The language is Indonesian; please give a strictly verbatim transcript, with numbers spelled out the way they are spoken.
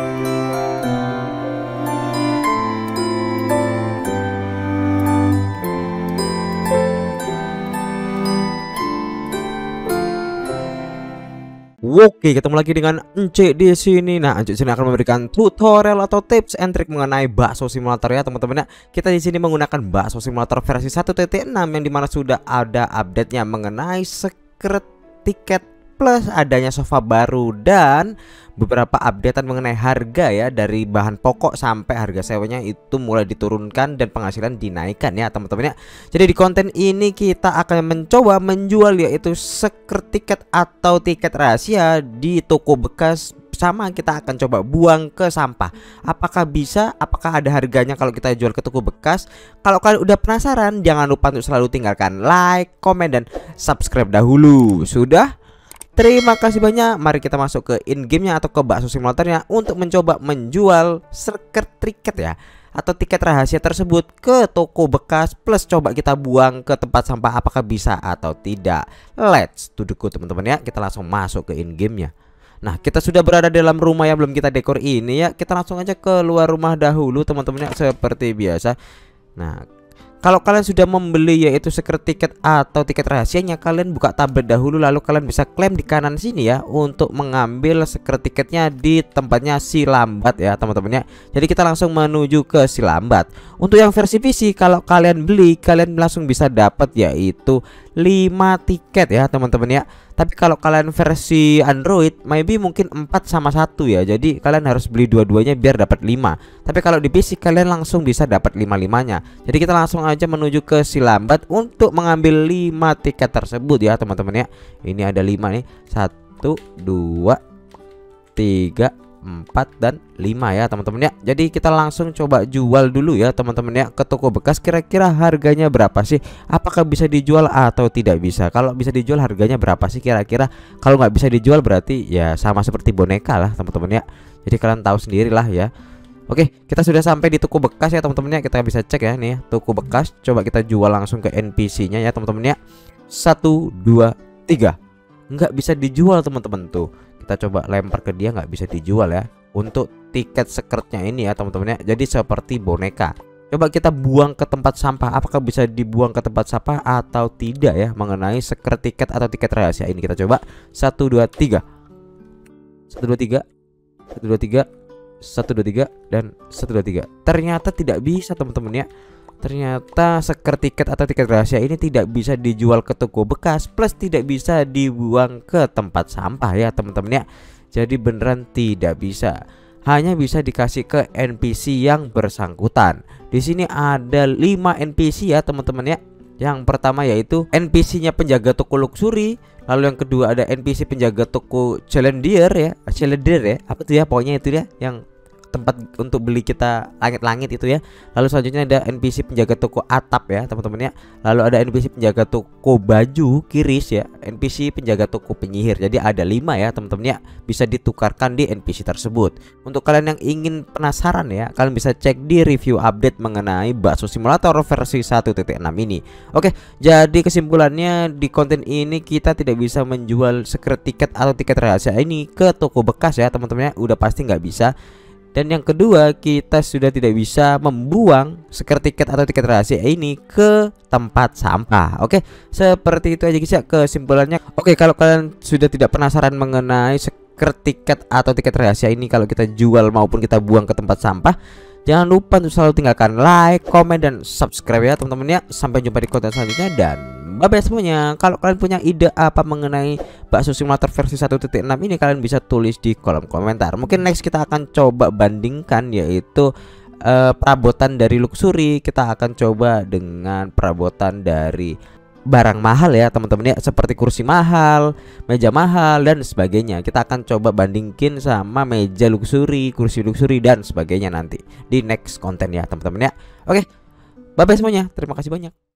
Oke, ketemu lagi dengan Ence di sini. Nah, Ence sini akan memberikan tutorial atau tips and trick mengenai bakso simulator ya, teman-teman ya. Kita di sini menggunakan bakso simulator versi satu titik enam yang dimana sudah ada update-nya mengenai secret tiket plus adanya sofa baru dan beberapa updatean mengenai harga ya, dari bahan pokok sampai harga sewanya itu mulai diturunkan dan penghasilan dinaikkan ya, teman-teman ya. Jadi di konten ini kita akan mencoba menjual yaitu secret tiket atau tiket rahasia di toko bekas, sama kita akan coba buang ke sampah. Apakah bisa? Apakah ada harganya kalau kita jual ke toko bekas? Kalau kalian udah penasaran, jangan lupa untuk selalu tinggalkan like, komen, dan subscribe dahulu. Sudah? Terima kasih banyak. Mari kita masuk ke in game-nya atau ke bakso simulatornya untuk mencoba menjual secret tiket ya, atau tiket rahasia tersebut ke toko bekas plus coba kita buang ke tempat sampah. Apakah bisa atau tidak? Let's to the go, teman-teman ya. Kita langsung masuk ke in game-nya. Nah, kita sudah berada dalam rumah yang belum kita dekor ini ya. Kita langsung aja keluar rumah dahulu, teman-teman ya, seperti biasa. Nah, kalau kalian sudah membeli yaitu secret tiket atau tiket rahasianya, kalian buka tablet dahulu, lalu kalian bisa klaim di kanan sini ya untuk mengambil secret tiketnya di tempatnya si lambat ya, teman-teman ya. Jadi kita langsung menuju ke si lambat. Untuk yang versi P C, kalau kalian beli, kalian langsung bisa dapat yaitu lima tiket ya, teman-teman ya. Tapi kalau kalian versi Android, maybe mungkin empat sama satu ya. Jadi kalian harus beli dua-duanya biar dapat lima. Tapi kalau di P C kalian langsung bisa dapat lima-limanya. Jadi kita langsung aja menuju ke si lambat untuk mengambil lima tiket tersebut ya, teman-teman ya. Ini ada lima nih. satu, dua, tiga, empat, dan lima ya, teman-teman ya. Jadi kita langsung coba jual dulu ya, teman-teman ya, ke toko bekas. Kira-kira harganya berapa sih? Apakah bisa dijual atau tidak bisa? Kalau bisa dijual harganya berapa sih kira-kira? Kalau nggak bisa dijual berarti ya sama seperti boneka lah, teman-teman ya. Jadi kalian tahu sendiri lah ya. Oke, kita sudah sampai di toko bekas ya, teman-teman ya. Kita bisa cek ya nih, toko bekas. Coba kita jual langsung ke N P C-nya ya, teman-teman ya. Satu, dua, tiga. Nggak bisa dijual, teman-teman tuh. Kita coba lempar ke dia, nggak bisa dijual ya untuk tiket secretnya ini ya, teman-teman ya. Jadi seperti boneka. Coba kita buang ke tempat sampah. Apakah bisa dibuang ke tempat sampah atau tidak ya mengenai secret tiket atau tiket rahasia ini? Kita coba satu dua tiga satu dua tiga satu dua tiga satu dua tiga dan satu dua tiga. Ternyata tidak bisa, teman-teman ya. Ternyata secret tiket atau tiket rahasia ini tidak bisa dijual ke toko bekas plus tidak bisa dibuang ke tempat sampah ya, teman-teman ya. Jadi beneran tidak bisa. Hanya bisa dikasih ke N P C yang bersangkutan. Di sini ada lima N P C ya, teman-teman ya. Yang pertama yaitu N P C-nya penjaga toko luxury. Lalu yang kedua ada N P C penjaga toko challenger ya. Challenger ya. Apa tuh ya, pokoknya itu ya, yang tempat untuk beli kita langit-langit itu ya. Lalu selanjutnya ada N P C penjaga toko atap ya, teman-teman ya. Lalu ada N P C penjaga toko baju kiris ya, N P C penjaga toko penyihir. Jadi ada lima ya, teman-teman ya. Bisa ditukarkan di N P C tersebut. Untuk kalian yang ingin penasaran ya, kalian bisa cek di review update mengenai bakso simulator versi satu titik enam ini. Oke, jadi kesimpulannya di konten ini kita tidak bisa menjual secret tiket atau tiket rahasia ini ke toko bekas ya, teman-teman ya. Udah pasti nggak bisa. Dan yang kedua, kita sudah tidak bisa membuang secret tiket atau tiket rahasia ini ke tempat sampah. Oke, seperti itu aja guys ya kesimpulannya. Oke, kalau kalian sudah tidak penasaran mengenai secret tiket atau tiket rahasia ini kalau kita jual maupun kita buang ke tempat sampah, jangan lupa untuk selalu tinggalkan like, komen, dan subscribe ya, teman-teman ya. Sampai jumpa di konten selanjutnya dan bye-bye semuanya. Kalau kalian punya ide apa mengenai bakso simulator versi satu titik enam ini, kalian bisa tulis di kolom komentar. Mungkin next kita akan coba bandingkan yaitu uh, perabotan dari luxury. Kita akan coba dengan perabotan dari barang mahal ya, teman-teman ya, seperti kursi mahal, meja mahal, dan sebagainya. Kita akan coba bandingkin sama meja luxury, kursi luxury, dan sebagainya nanti di next konten ya, teman-teman ya. Oke, bye-bye semuanya. Terima kasih banyak.